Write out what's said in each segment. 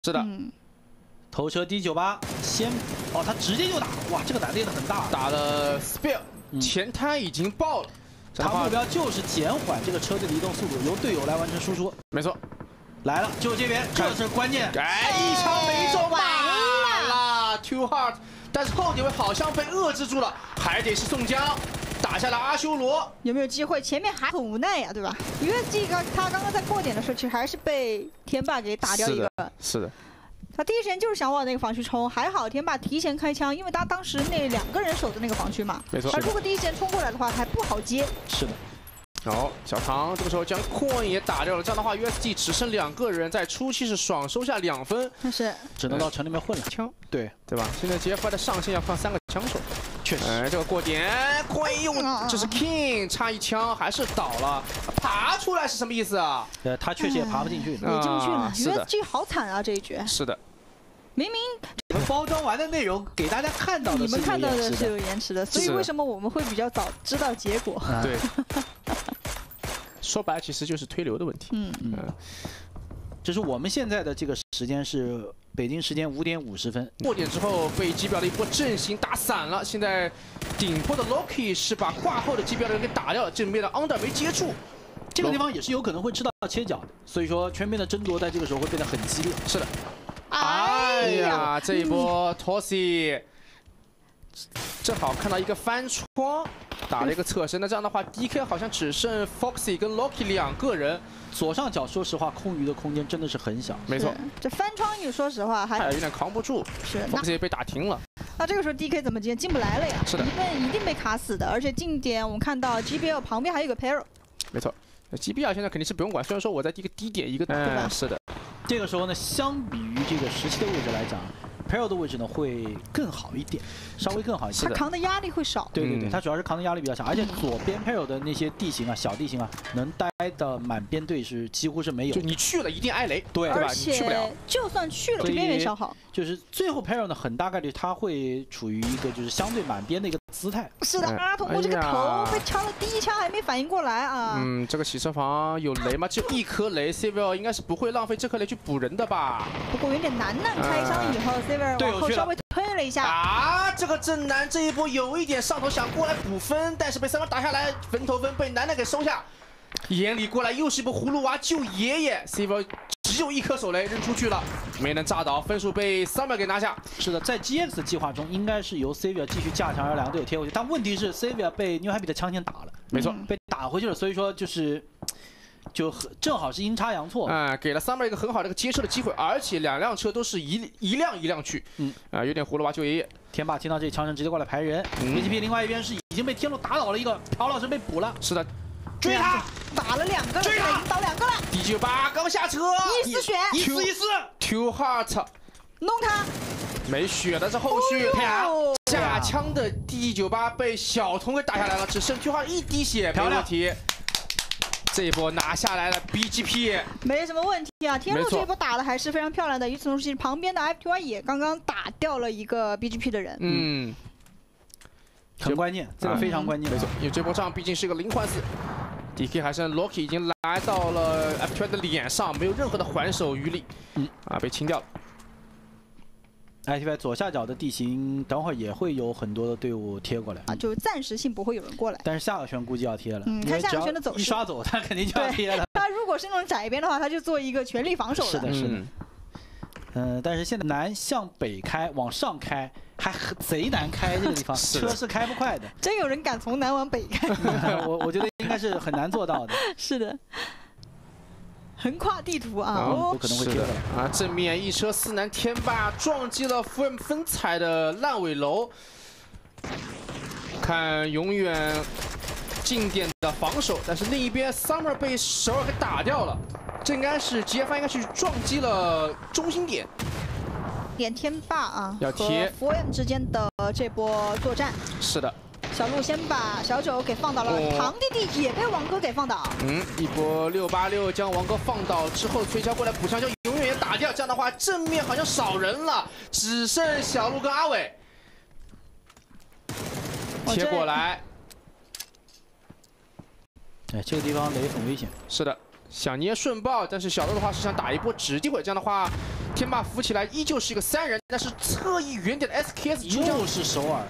是的。 头车 D98先他直接就打，哇，这个难练的很大， 打了 spare，前胎已经爆了。 他目标就是减缓这个车队的移动速度，由队友来完成输出。 没错， 来了，就这边，这是关键。 哎，一枪没中，完了 ，toghter， 但是后点位好像被遏制住了，还得是宋江。 打下了阿修罗， 有没有机会？前面还很无奈呀，对吧？USG 他刚刚在过点的时候，其实还是被天霸给打掉一个。 是的。 他第一时间就是想往那个防区冲，还好天霸提前开枪，因为他当时那2个人守的那个防区嘛。 没错。 他如果第一时间冲过来的话，还不好接。 是的。 好，小唐这个时候将coin也打掉了，这样的话 USG 只剩2个人，在初期是爽收下2分， 但是只能到城里面混了。 枪， 对吧？现在 GFI 的上限要放3个枪手。 确实， 这个过点coin用，这是 King 差一枪还是倒了，爬出来是什么意思啊？ 他确实也爬不进去， 也进不去了。 是的， USG 好惨啊这一局。 是的， 明明我们包装完的内容给大家看到的， 你们看到的是有延迟的，所以为什么我们会比较早知道结果？ 对，说白了其实就是推流的问题。 就是我们现在的这个时间是北京时间5点50分。 过点之后被机标的一波阵型打散了，现在顶坡的 Loki 是把挂后的机标的人给打掉了，正面的 Under 没接住， 这个地方也是有可能会吃到切角的，所以说全面的争夺在这个时候会变得很激烈。 是的。哎呀，这一波 Tossy 正好看到一个翻窗。 打了一个侧身，那这样的话 ，DK 好像只剩 Foxy 跟 Loki 2个人， 左上角说实话空余的空间真的是很小。 没错， 这翻窗你说实话还有点扛不住， 是 Foxy 被打停了。 那这个时候 DK 怎么进不来了呀？ 是的， 一定被卡死的，而且近点我们看到 GBL 旁边还有个 Pero。 没错，那 GBL 现在肯定是不用管，虽然说我在一个低点一个，对吧？是的， 这个时候呢，相比于这个17的位置来讲。 Pero 的位置呢会更好一点，稍微更好一些。 他扛的压力会少。 对，他主要是扛的压力比较小，而且左边 Pero 的那些地形啊、小地形啊，能待的满编队是几乎是没有。 就你去了一定挨雷， 对吧？你去不了。 就算去了，边缘消耗。 就是最后 Pero 呢，很大概率他会处于一个就是相对满编的一个姿态。 是的，阿童木这个头被敲了第1枪还没反应过来啊。 这个洗车房有雷吗？就1颗雷 ，Civil 应该是不会浪费这颗雷去补人的吧？ 不过有点难开枪以后 ，Civil 往后稍微推了一下。 啊，这个正南这一波有一点上头，想过来补分，但是被3番打下来，分头分被楠楠给收下。眼里过来又是一波葫芦娃救爷爷 ，Civil 只有1颗手雷扔出去了，没能炸倒，分数被Summer给拿下。是的， 在 GX 计划中应该是由 Savia 继续加强，让2个队友贴回去，但问题是 Savia 被 New Happy 的枪先打了， 没错， 被打回去了，所以说就正好是阴差阳错， 给了 Summer 一个很好的一个接车的机会，而且2辆车都是一辆去，有点葫芦娃救爷爷。 天霸听到这枪声直接过来排人，BGP 另外一边是已经被天路打倒了一个，朴老师被补了， 是的， 追他， 打了2个了， 追他， 倒2个了。 D98刚下车， 一丝血 ，toghter 弄他， 没血的这后续，下枪的 D98被小童给打下来了，只剩toghter1滴血，没问题。这一波拿下来了 BGP， 没什么问题啊。天路这一波打的还是非常漂亮的。与此同时，旁边的 FTY 也刚刚打掉了一个 BGP 的人。 很关键，这个非常关键。 没错，因为这波仗毕竟是一个0换4 ，DK 还剩 Loki 已经来到了 FTY 的脸上，没有任何的还手余力。被清掉了。 FTY 左下角的地形，等会儿也会有很多的队伍贴过来就暂时性不会有人过来。 但是下个圈估计要贴了， 看下个圈的走势， 一刷走他肯定就要贴了。 他如果是那种窄边的话，他就做一个全力防守了。 是的。但是现在南向北开，往上开还贼难开，这个地方车是开不快的。 真有人敢从南往北开？ 我觉得应该是很难做到的。 是的。横跨地图啊， 有可能会贴的正面1车4男天霸撞击了福分彩的烂尾楼，看永远近点的防守，但是另一边 Summer 被首尔给打掉了，这应该是 GFI 应该是撞击了中心点。 天霸啊， 要贴和 4M 之间的这波作战。 是的。 小鹿先把小九给放倒了，唐弟弟也被王哥给放倒。 一波686将王哥放倒之后，推敲过来补枪，就永远也打掉。这样的话，正面好像少人了，只剩小鹿跟阿伟贴过来。 这个地方雷很危险。 是的，想捏顺爆，但是小鹿的话是想打一波直地会，这样的话天霸扶起来依旧是一个3人，但是侧翼远点的 SKS 又是首尔，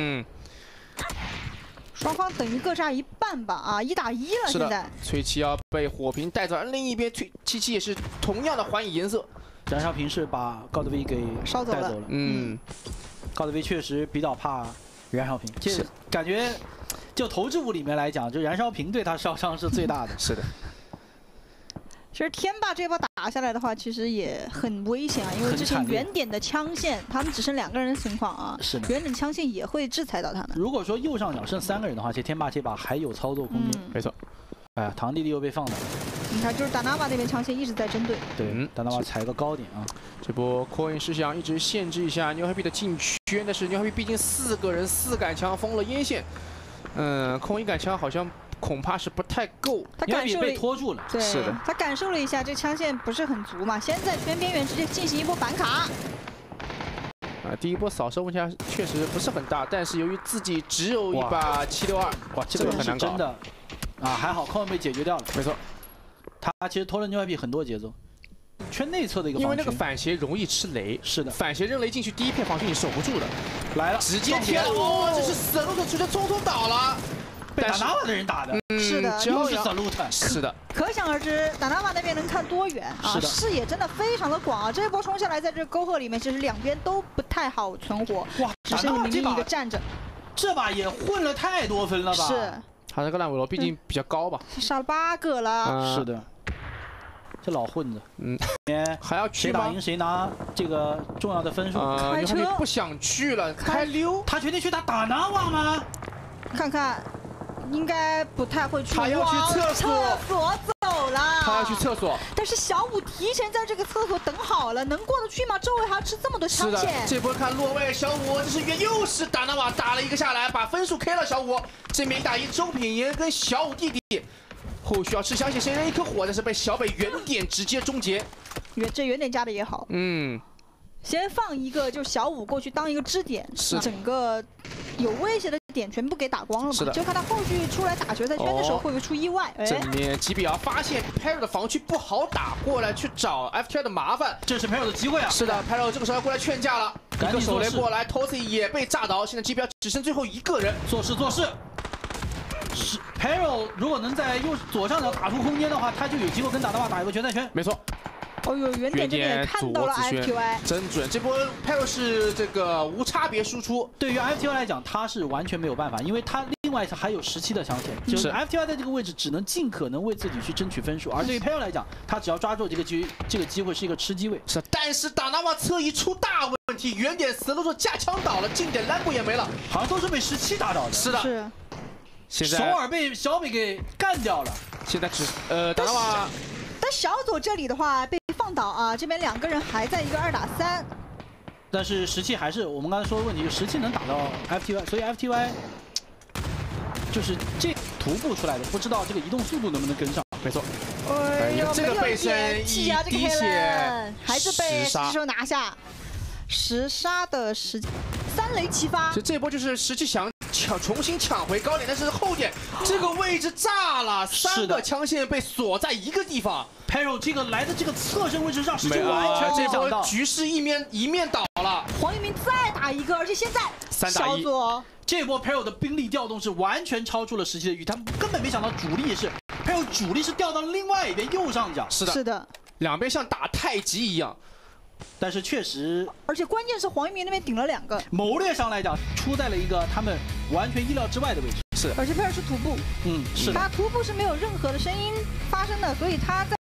双方等于各炸一半吧啊，1打1了。现在崔七要被火瓶带走，而另一边七七也是同样的还以颜色。 燃烧瓶是把高德威给烧走了。 高德威确实比较怕燃烧瓶，这感觉就投掷物里面来讲，就燃烧瓶对他烧伤是最大的。 是的。 其实天霸这波打下来的话，其实也很危险啊，因为之前原点的枪线，他们只剩2个人的情况啊， 是的， 原点枪线也会制裁到他们。 如果说右上角剩3个人的话，其实天霸这把还有操作空间。 没错。 哎呀，堂弟弟又被放倒了。 你看，就是达纳瓦那边枪线一直在针对。 对，达纳瓦踩个高点啊。 这波 coin 是想一直限制一下牛 happy 的禁区，但是牛 happy 毕竟4个人4杆枪封了烟线，空1杆枪好像。恐怕是不太够， 他感受被拖住了。 对， 是的， 他感受了一下这枪线不是很足嘛，先在圈边缘直接进行一波反卡。 第一波扫射问题确实不是很大，但是由于自己只有一把762， 哇，这个很难搞。真的啊，还好空被解决掉了。 没错， 他其实拖了牛 happy 很多节奏。圈内侧的一个， 因为那个反斜容易吃雷，是的，反斜扔雷进去，第一片防区你守不住的。 来了， 直接贴了，哇，这是死路的直接匆匆倒了。 被达纳瓦的人打的， 是的， 又是 salute， 是的， 可想而知，达纳瓦那边能看多远啊，视野真的非常的广啊！这一波冲下来，在这沟壑里面，其实2边都不太好存活，哇，只剩你们一个站着， 这把也混了太多分了吧？ 是， 他这个烂尾楼毕竟比较高吧， 杀了8个了， 是的，这老混子， 还要去谁打赢谁拿这个重要的分数。 开车不想去了，开溜， 他决定去打达纳瓦吗？ 看看。应该不太会去， 他要去厕所走了。 他要去厕所， 但是小五提前在这个厕所等好了，能过得去吗？周围还要吃这么多枪线。 是的，这波看落位，小五这是又是达纳瓦打了一个下来，把分数 K 了小五。这边1打1，周品言跟小五弟弟，后续要吃枪线，先扔一颗火，但是被小北原点直接终结。 这原点加的也好，先放一个，就是小五过去当一个支点，整个有威胁的点全部给打光了嘛，就看他后续出来打决赛圈的时候会不会出意外。 正面吉比亚发现 Perro 的防区不好打，过来去找 FTR 的麻烦， 这是 Perro 的机会啊！ 是的 ，Perro 这个时候要过来劝架了，一个手雷过来 ，Tosi 也被炸倒，现在吉比亚只剩最后1个人， 做事。是 Perro 如果能在左上角打出空间的话，他就有机会跟达纳瓦打一个决赛圈。 没错。 哦呦，原点这边也看到了 FTY， 真准！这波 Perro 是这个无差别输出， 对于 FTY 来讲，他是完全没有办法，因为他另外还有17的枪线，就是 FTY 在这个位置只能尽可能为自己去争取分数，而对于 Perro 来讲，他只要抓住这个机会是一个吃机位。 是，但是达纳瓦侧翼出大问题，原点死了说架枪倒了，近点兰博也没了， 好像都是被17打倒的。 是的， 是。 现在首尔被小北给干掉了， 现在达纳瓦。 但小左这里的话被放倒啊，这边2个人还在一个2打3， 但是17还是我们刚才说的问题，就17能打到 FTY， 所以 FTY 就是这徒步出来的，不知道这个移动速度能不能跟上。没错， 这个背身一滴血， 还是被石手拿下，10杀的3雷齐发。 所以这波就是17想重新抢回高点，但是后点这个位置炸了，3个枪线被锁在一个地方。 Perro 这个来的这个侧身位置让17完全这波局势一面倒了。 黄一鸣再打一个，而且现在 3打1， 这波 Perro 的兵力调动是完全超出了17的预期，他们根本没想到主力是 Perro 主力是调到了另外一边右上角。 是的，两边像打太极一样。 但是确实， 而且关键是黄一鸣那边顶了2个， 谋略上来讲出在了一个他们完全意料之外的位置。 是， 而且Perro是徒步， 是的， 他徒步是没有任何的声音发生的，所以他在